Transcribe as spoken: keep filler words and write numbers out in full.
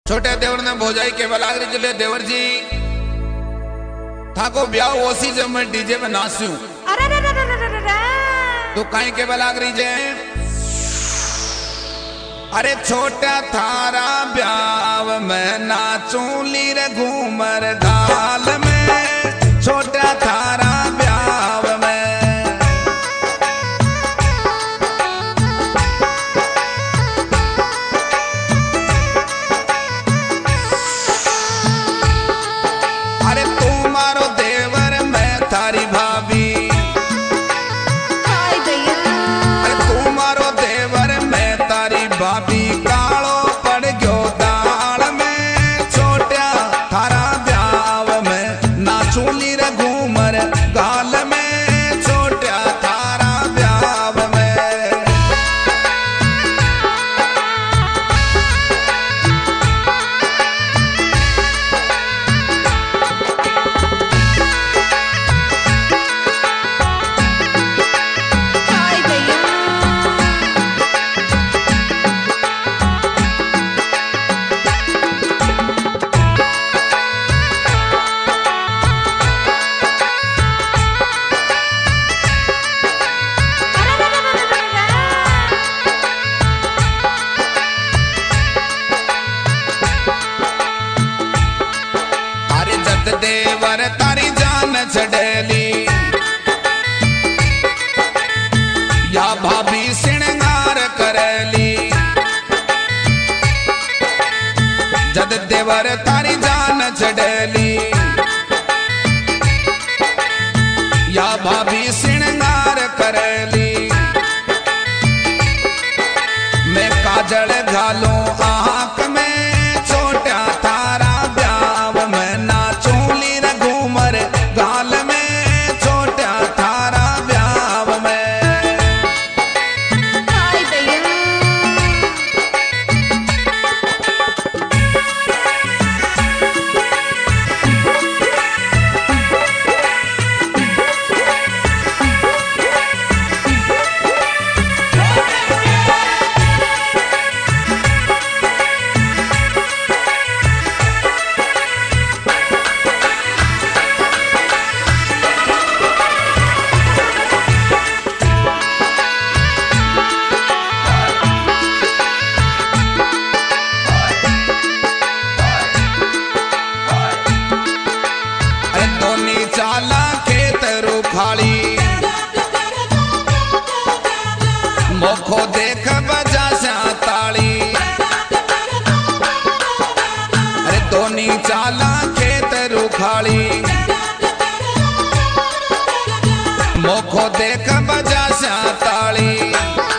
छोटे देवर ने भोजाई के बलागरी चले देवर जी थाको ब्याह ओसी जब मैं डीजे में नाचूं तो कहीं के बलागरी जे अरे छोटा थारा ब्याह में नाचूं लीर घूमर गाल में छोटा थारा ब्याह में अरे तू मारो देवर मैं थारी भाभी अरे तू मारो देवर मैं तारी भाभी कालो पड़ गयो दाल में छोटा थारा ब्याह में नाचूं लीर घूमर गाल में छोटा थारा ब्याह में देवर तारी जान छड़ेली या भाभी श्रृंगार करेली जद देवर तारी जान छड़ेली या भाभी श्रृंगार करेली मैं काजल घालूं आंख में छोटा थारा ब्याह में नाचूं लीर घूमर गाल में छोटा थारा ब्याह में चाला खेत रुखाली मोखो देख बजा सा ताली अरे दोनी चाला खेत रुखाली मोखो देख बजा सा ताली